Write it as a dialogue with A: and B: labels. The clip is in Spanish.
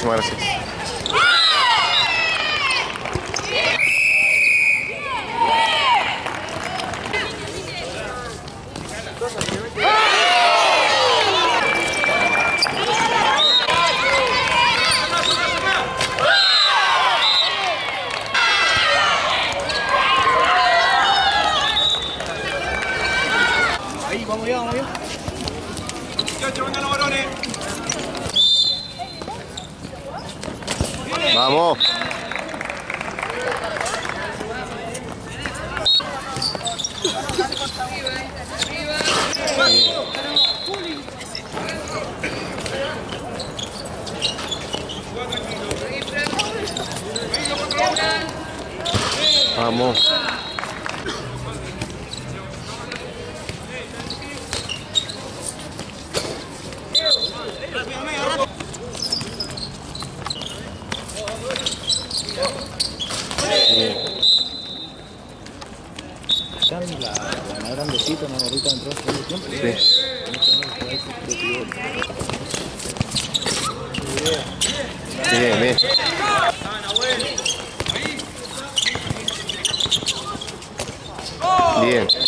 A: Muchísimas gracias.
B: Ahí, vamos bien, vamos bien.
C: Vengan los varones.
A: Vamos. Vamos.
B: La grandecita, una gorrita dentro de todo el tiempo.
A: Bien, bien. Bien.